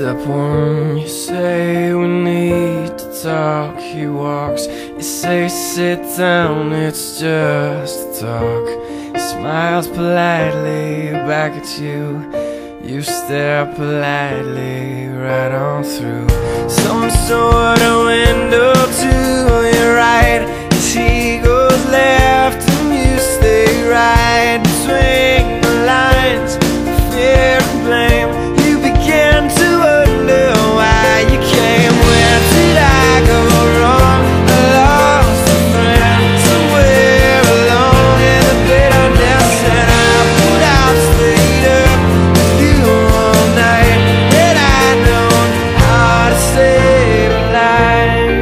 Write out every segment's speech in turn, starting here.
Step one, you say we need to talk. He walks, you say sit down, it's just talk. He smiles politely back at you. You stare politely right on through some sort of window to your right. As he goes left and you stay right between the lines of fear and blame. You begin to wonder why you came. Where did I go wrong? I lost a friend somewhere alone in the bitterness, and I put out stayed up with you all night. Had I known how to save a life.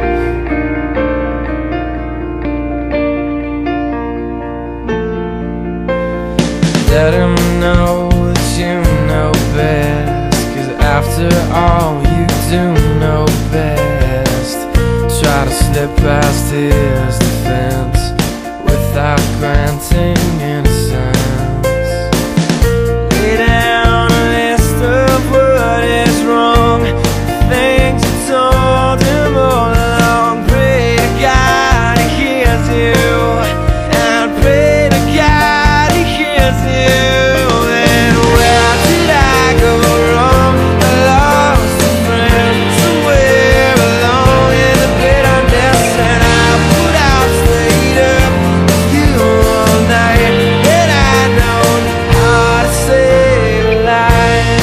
Let him know that you know best, 'cause after all you do know best. Try to slip past his defense without granting innocence. Lay down a list of what is wrong, things you told him all along. Pray to God he hears you, and pray to God he hears you. And where did I go wrong? I lost a friend somewhere alone in the bitterness, and I put out stayed up with you all night. Had I known how to save a life.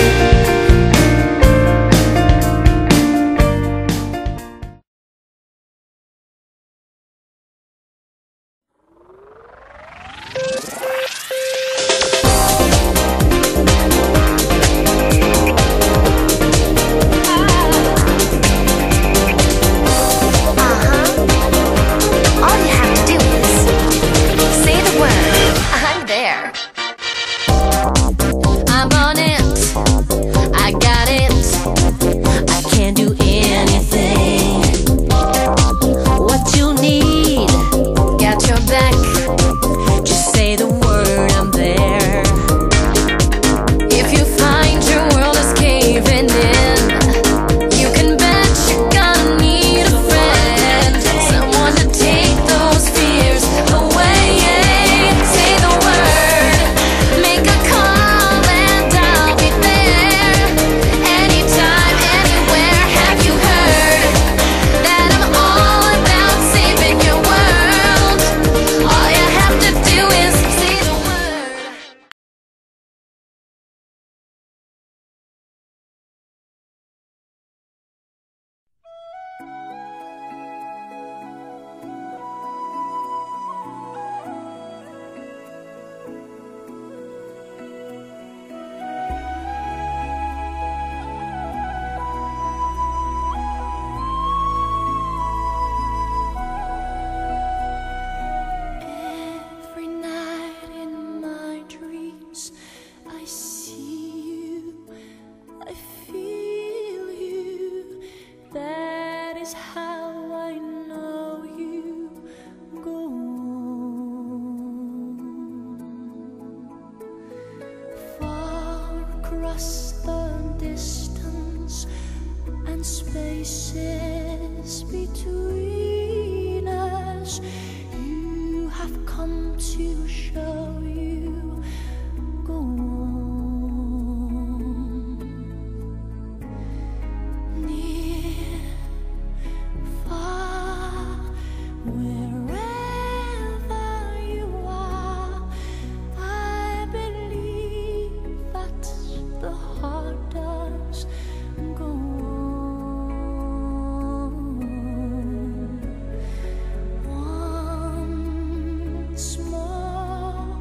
All you have to do is say the word. I'm there. I'm on it. I got it. I can do anything. What you need, got your back. Just say the word. I'm there. If you find your world is caving in, you can bet you're gonna need a friend, someone to take those fears away. Say the word, make a call and I'll be there. Anytime, anywhere, have you heard that I'm all about saving your world? All you have to do is say the word. Every night in my dreams, I see you, I feel you. That is how I know you go far across the distance and spaces between us. You have come to show you go near, far, wherever you are. I believe that the heart does go on. Once more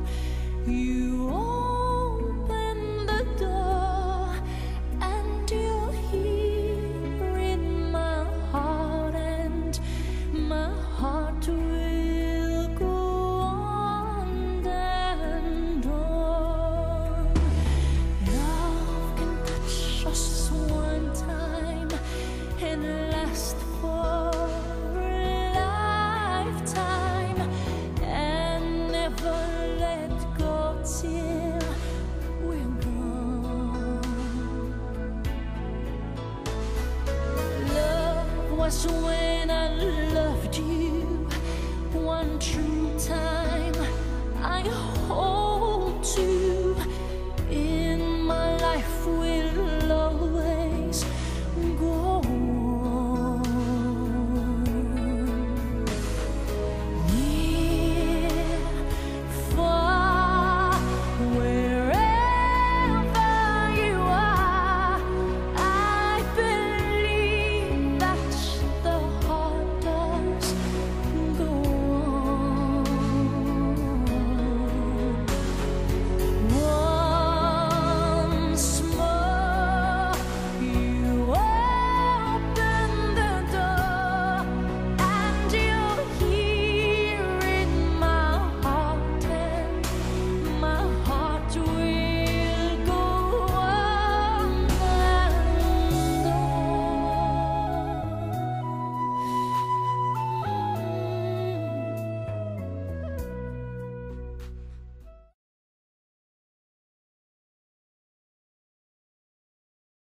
true time. I hope